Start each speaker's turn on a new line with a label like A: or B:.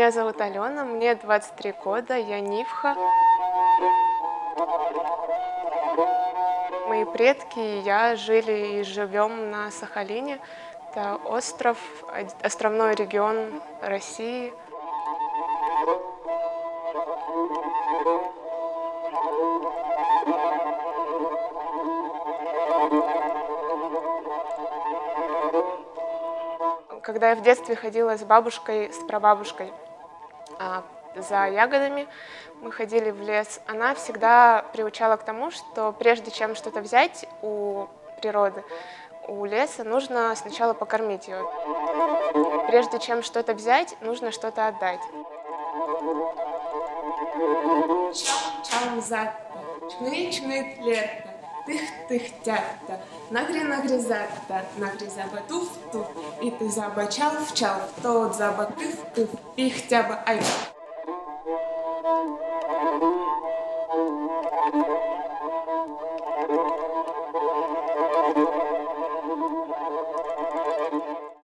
A: Меня зовут Алена, мне 23 года, я нивха. Мои предки и я жили и живем на Сахалине. Это остров, островной регион России. Когда я в детстве ходила с бабушкой, с прабабушкой за ягодами, мы ходили в лес, она всегда приучала к тому, что прежде чем что-то взять у природы, у леса, нужно сначала покормить ее. Прежде чем что-то взять, нужно что-то отдать. Чам-затта, чмы-чмы-плетта, тых-тых-тятта, нагри-нагризатта, нагризаба-туф-туф, и ты заба-чалф-чалф, тот заба-кыф-кыф, их-тяба-ай.